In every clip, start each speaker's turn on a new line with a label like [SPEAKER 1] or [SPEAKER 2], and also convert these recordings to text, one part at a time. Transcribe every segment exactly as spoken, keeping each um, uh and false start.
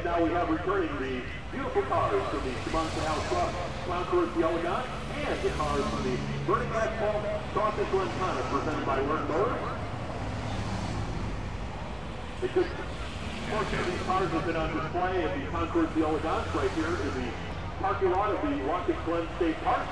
[SPEAKER 1] now we have returning the beautiful cars from the Chemung Canal Club, Concours, the Elegance, and the cars from the Burning Asphalt Sausage Lantana, presented by Work Motors. A good portion of these cars have been on display at the Concours, the Elegance, right here in the parking lot of the Watkins Glen State Park.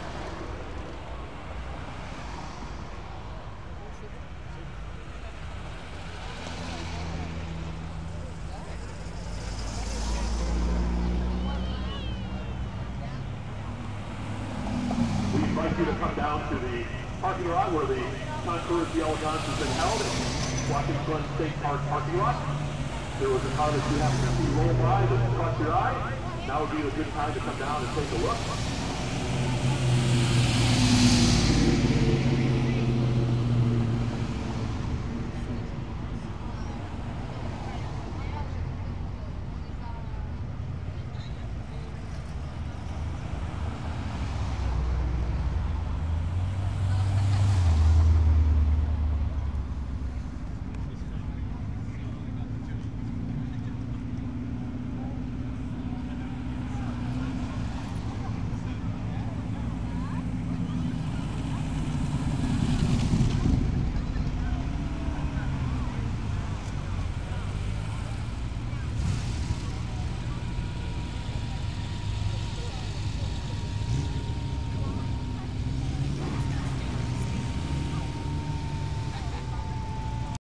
[SPEAKER 1] We invite you to come down to the parking lot where the Concours, the Elegance has been held at the Watkins Glen State Park parking lot. There was a car that you happened to see roll by that caught your eye. Now would be a good time to come down and take a look.